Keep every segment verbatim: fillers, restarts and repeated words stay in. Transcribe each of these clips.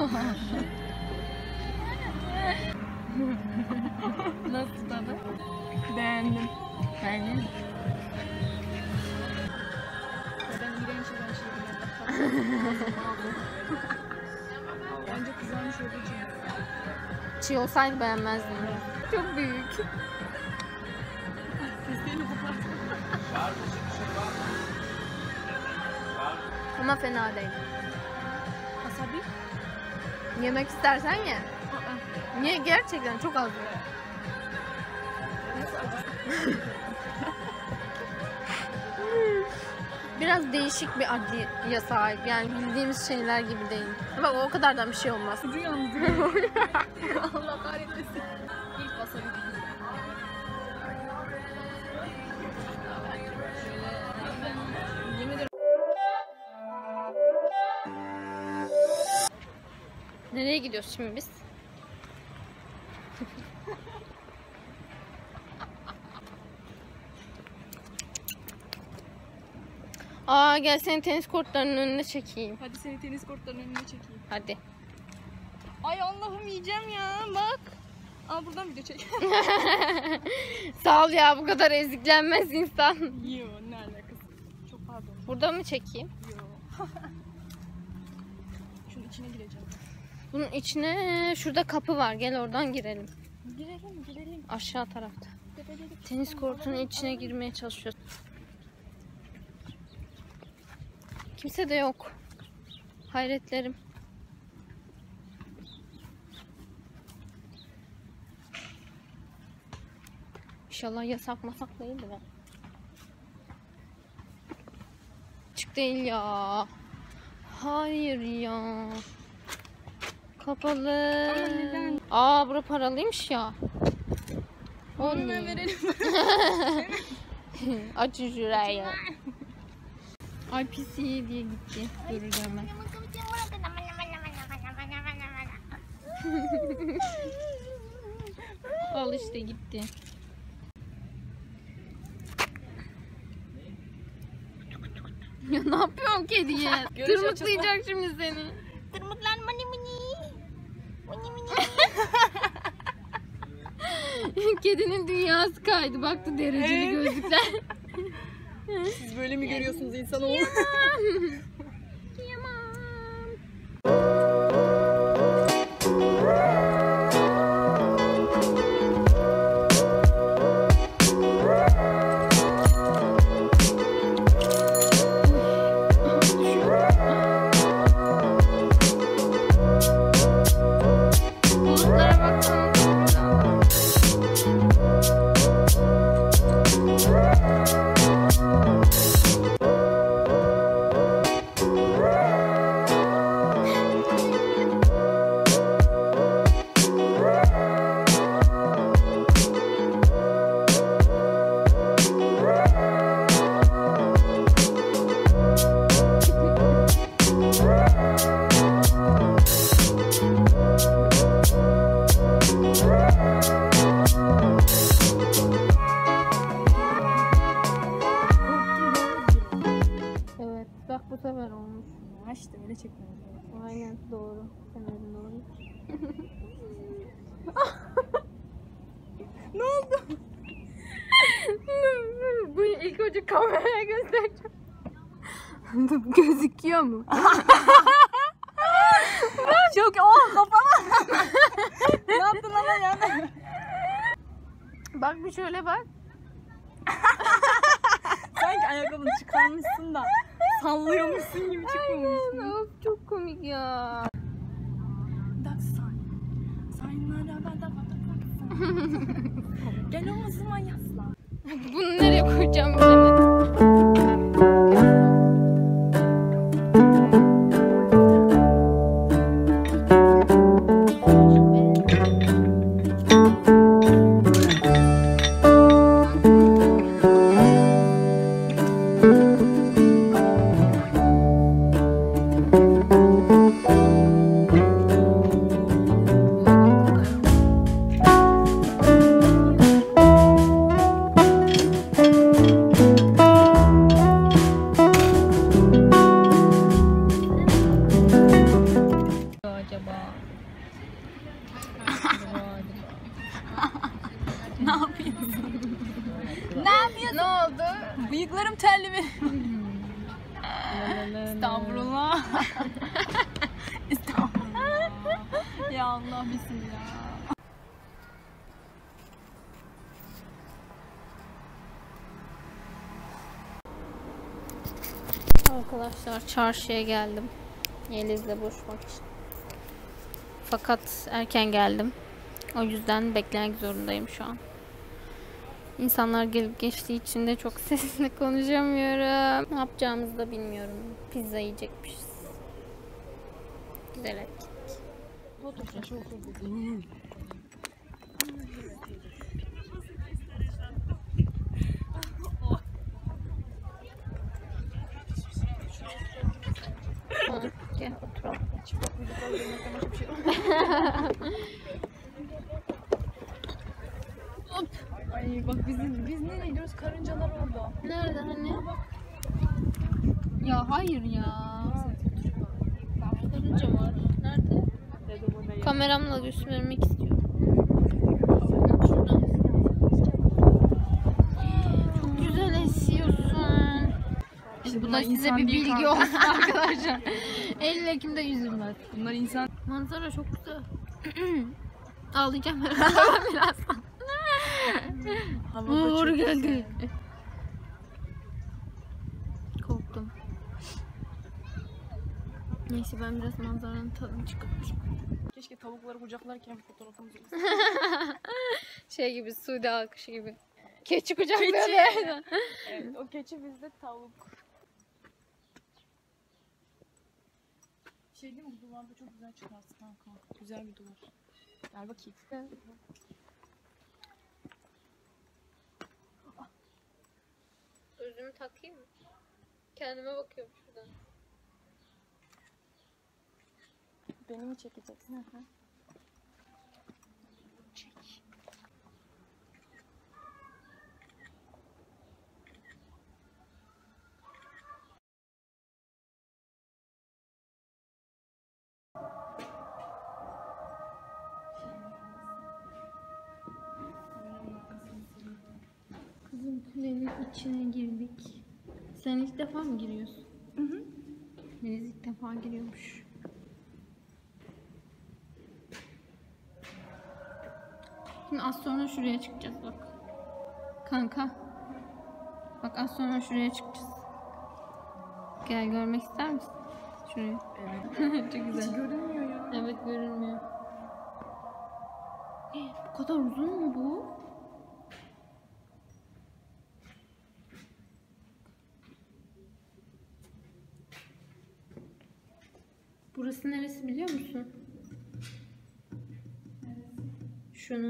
Nasıl tadı? Beğendim. Beğendin mi? Ben iğrenç olan şeyleri bence kızarmış olduğu için. Çiğ olsaydı beğenmezdim. Çok büyük. Seslerini kapattım. Ama fena değil. Wasabi? Yemek istersen ye. Niye? Gerçekten çok az. Biraz değişik bir adliye sahip. Yani bildiğimiz şeyler gibi değil. Bak o kadardan bir şey olmaz. Sucu yalnız. Allah kahretmesin. İlk wasabi değil. Yemin ederim. Nereye gidiyoruz şimdi biz? Aa gel seni tenis kortlarının önüne çekeyim. Hadi seni tenis kortlarının önüne çekeyim. Hadi. Ay Allah'ım yiyeceğim ya bak. Aa buradan video çek. Sağ ol ya, bu kadar eziklenmez insan. Yo ne alakası. Çok pardon. Burada mı çekeyim? Yo. Şunun içine gireceğim. Bunun içine şurada kapı var. Gel oradan girelim. Girelim girelim. Aşağı tarafta. Tenis kortunun içine girmeye çalışıyoruz. Kimse de yok. Hayretlerim. İnşallah yasak masak değildir be. Açık değil ya. Hayır ya. Kapalı. Ama neden? Aa bura paralıymış ya. Onu Onu verelim. Açın şurayı. I P C diye gitti. Göreceğim ben. Al işte gitti. Ya ne yapıyorsun kediye? Görüş Tırmıklayacak şimdi seni. Tırmıklan mani mani. Mani mani. Kedinin dünyası kaydı. Baktı dereceli Evet. gözlükler. Siz böyle mi görüyorsunuz insan oğlu? Bulutlara baksana. Evet, bak bu sefer olmuş. Ha işte öyle çekmemiz lazım. Aynen doğru. Severim doğru. Ne oldu? Bu ilk önce kameraya göstereceğim. Gözüküyor mu? Çok oh kafama. Ne yaptın ama yani? Bak bir şöyle bak. Sanki ayakkabını çıkarmışsın da sallıyormuşsun gibi çıkmamışsın. Of çok komik ya. Dak say. Sayınlara ben de bak. Gel omuzuma yaslan. Bunu nereye koyacağım bilemedim. Ne yapıyorsun? Ne yapıyorsun? Ne oldu? Bıyıklarım terli mi? Estağfurullah. Estağfurullah. Ya Allah bismillah. Arkadaşlar çarşıya geldim. Yeliz'le buluşmak için. Fakat erken geldim. O yüzden beklemek zorundayım şu an. İnsanlar gelip geçtiği için de çok sesli konuşamıyorum. Ne yapacağımızı da bilmiyorum. Pizza yiyecekmişiz. Güzel ettik. Ha, gel oturalım. Ay bak biz, biz nereye gidiyoruz? Karıncalar orada. Nerede hani? Ya hayır ya. Karınca var. Nerede? Kameramla göstermek istiyorum. Çok güzel esiyorsun. İşte Bu bunlar da size insan bir değil bilgi kanka. olsun arkadaşlar. Eylül Ekim'de yüzüm var. Bunlar insan. Manzara çok güzel. Ağlayacağım herhalde birazdan. Hava da Uğur çok geldi. Korktum. Neyse ben biraz manzaranın tadını çıkartayım. Keşke tavukları kucaklarken fotoğrafımız olsun. Şey gibi, Suudi alkışı gibi. Keçi kucaklıyor. Keçi. Evet, o keçi bizde tavuk. Şey değil mi? Bu duvarda çok güzel çıkarsın kanka. Güzel bir duvar. Gel bakayım. Gözümü takayım mı? Kendime bakıyorum şuradan. Beni mi çekeceksin? Hı hı. Çek. Kızım kulenin içine girdik. Sen ilk defa mı giriyorsun? Hı hı. Deniz ilk defa giriyormuş. Şimdi az sonra şuraya çıkacağız bak. Kanka. Bak az sonra şuraya çıkacağız. Gel görmek ister misin? Şurayı. Evet. Çok Hiç güzel. görünmüyor ya. Evet görünmüyor. Eh, bu kadar uzun mu bu? Burası neresi biliyor musun? Şunu.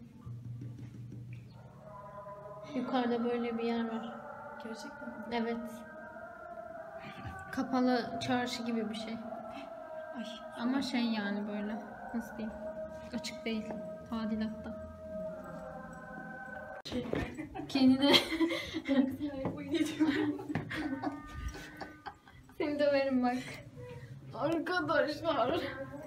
Yukarıda böyle bir yer var. Gerçekten mi? Evet. Kapalı çarşı gibi bir şey. Ay. Ama şey yani böyle. Nasıl diyeyim? Açık değil. Tadilatta. Kendine seni döverim bak. Arkadaşlar.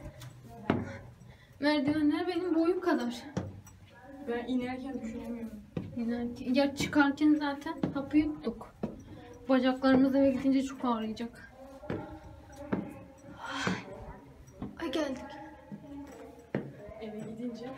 Merdivenler benim boyum kadar. Ben inerken düşünemiyorum. İnerken, ya çıkarken zaten hapı yuttuk. Bacaklarımız eve gidince çok ağrıyacak. Ay geldik. Eve gidince.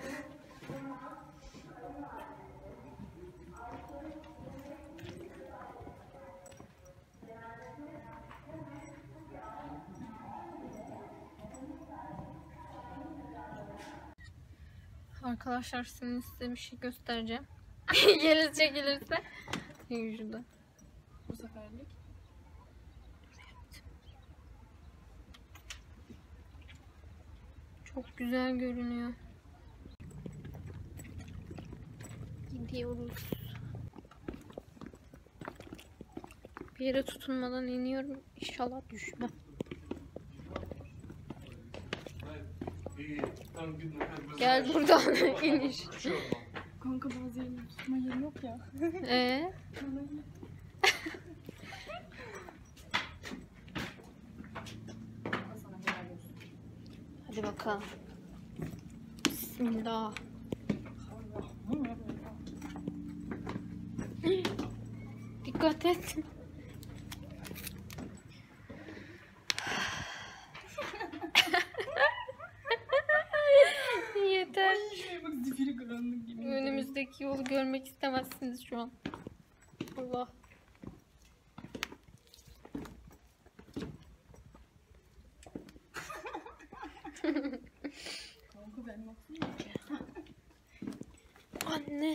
Arkadaşlar şimdi size bir şey göstereceğim. Yeliz çekilirse. Şurada. Bu seferlik. Çok güzel görünüyor. Gidiyoruz. Bir yere tutunmadan iniyorum. İnşallah düşmem. Gel buradan iniş. Kanka bazı yerinde tutma yeri yok ya. Ee? Hadi bakalım. Bismillah. Dikkat et. Yeter. Şuraya bak, zifiri karanlık gibi. Önümüzdeki yolu görmek istemezsiniz şu an. Allah. Kanka ben baksana. Anne.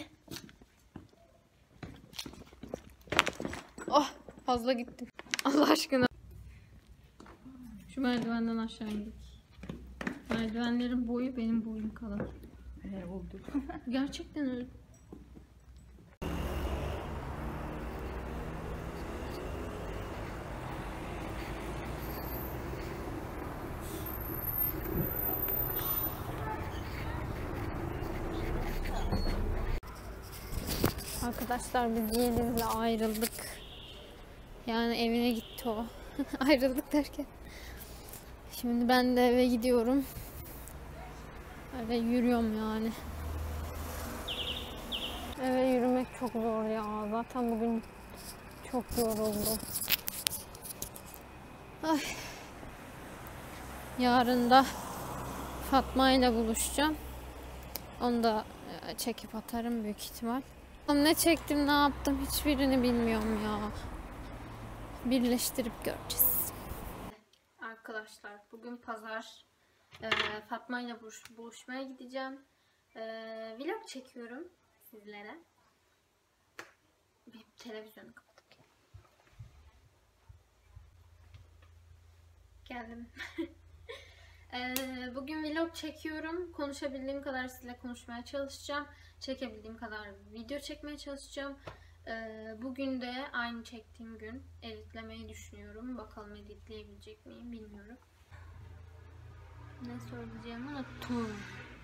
Oh, fazla gittim. Allah aşkına. Şu merdivenden aşağı indik. Merdivenlerin boyu benim boyum kadar. He oldu. Gerçekten öyle. Arkadaşlar biz Yeliz'le ayrıldık. Yani evine gitti o. Ayrıldık derken. Şimdi ben de eve gidiyorum. Öyle yürüyorum yani. Eve yürümek çok zor ya. Zaten bugün çok yoruldum. Ay. Yarın da Fatma ile buluşacağım. Onu da çekip atarım büyük ihtimal. Ne çektim, ne yaptım hiçbirini bilmiyorum ya. Birleştirip göreceğiz. Arkadaşlar bugün pazar. Ee, Fatma ile buluş, buluşmaya gideceğim. Ee, vlog çekiyorum sizlere. Bir televizyonu kapatıp geldim. ee, bugün vlog çekiyorum. Konuşabildiğim kadar sizinle konuşmaya çalışacağım. Çekebildiğim kadar video çekmeye çalışacağım. Ee, bugün de aynı çektiğim gün editlemeyi düşünüyorum. Bakalım editleyebilecek miyim bilmiyorum. Ne söyleyeceğimi unuttum.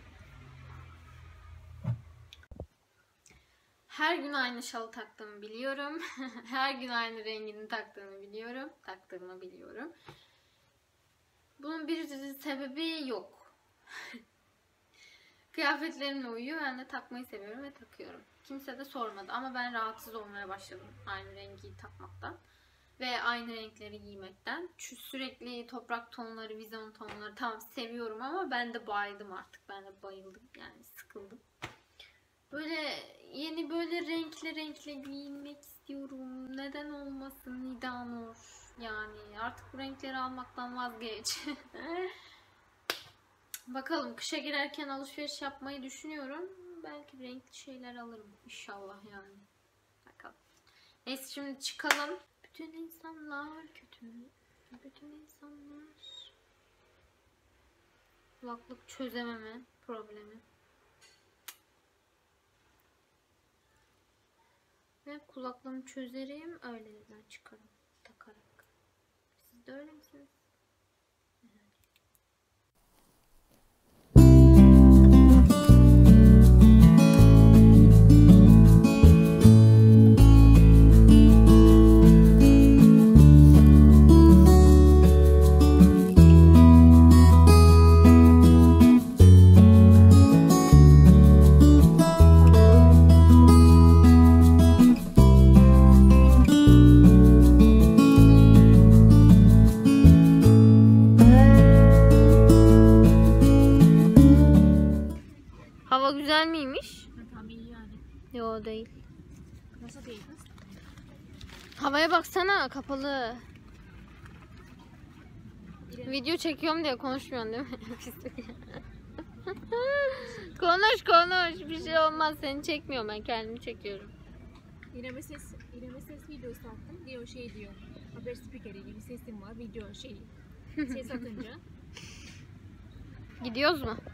Her gün aynı şalı taktığımı biliyorum. Her gün aynı rengini taktığını biliyorum. Taktığımı biliyorum. Bunun bir sebebi yok. Kıyafetlerimle uyuyor. Ben de takmayı seviyorum ve takıyorum. Kimse de sormadı ama ben rahatsız olmaya başladım aynı rengi takmaktan. Ve aynı renkleri giymekten. Şu sürekli toprak tonları, vizon tonları tamam seviyorum ama ben de baydım artık. Ben de bayıldım yani sıkıldım. Böyle yeni böyle renkli renkli giyinmek istiyorum. Neden olmasın Nidanur? Yani artık bu renkleri almaktan vazgeç. Bakalım kışa girerken alışveriş yapmayı düşünüyorum. Belki renkli şeyler alırım inşallah yani. Bakalım. Neyse şimdi çıkalım. Bütün insanlar kötü. Bütün insanlar. Kulaklık çözememe problemi. Ve kulaklığımı çözerim. Öyle ben çıkarım. Takarak. Siz de öyle misiniz? Hava güzel miymiş? Tabii yani. Yo değil. Nasıl değil kız? Havaya baksana kapalı. Video çekiyorum diye konuşmuyorsun değil mi? Konuş konuş bir şey olmaz, seni çekmiyorum, ben kendimi çekiyorum. İrem'e ses, İrem'e ses videosu attım. Diyor şey diyor. Haber spikeri gibi sesim var. Video şey. Ses atınca. Gidiyoruz mu?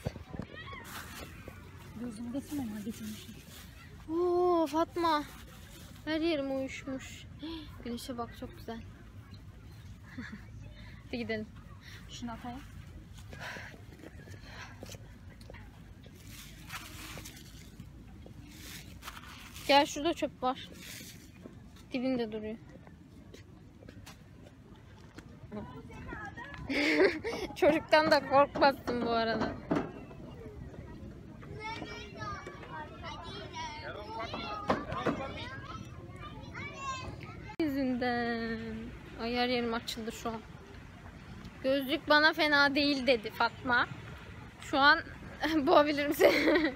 Gözümü geçim ama geçirmişim. Oo Fatma. Her yerim uyuşmuş. Güneşe bak çok güzel. Hadi gidelim. Şunu atayım. Gel şurada çöp var. Dibinde duruyor. Çocuktan da korkmazsın bu arada. her yerim açıldı şu an. Gözlük bana fena değil dedi Fatma. Şu an boğabilirim seni.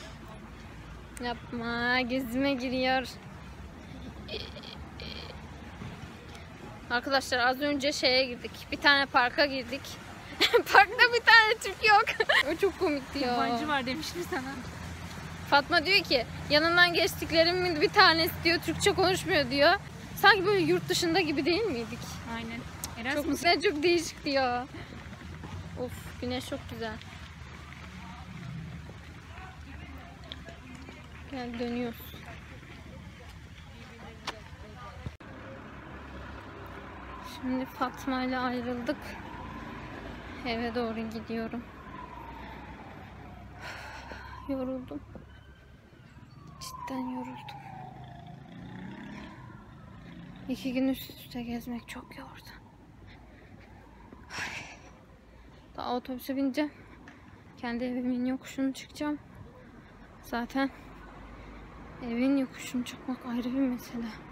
Yapma, gözüme giriyor. Arkadaşlar az önce şeye girdik. Bir tane parka girdik. Parkta bir tane Türk yok. O çok komikti ya. Yabancı var demiştim sana. Fatma diyor ki yanından geçtiklerimin bir tanesi diyor Türkçe konuşmuyor diyor. Sanki böyle yurt dışında gibi değil miydik? Aynen. Çok Erasmus. güzel, çok değişik diyor. Of, güneş çok güzel. Gel dönüyoruz. Şimdi Fatma ile ayrıldık. Eve doğru gidiyorum. Yoruldum. Cidden yoruldum. İki gün üst üste gezmek çok yordu. Daha otobüse bineceğim. Kendi evimin yokuşunu çıkacağım. Zaten evin yokuşunu çıkmak ayrı bir mesele.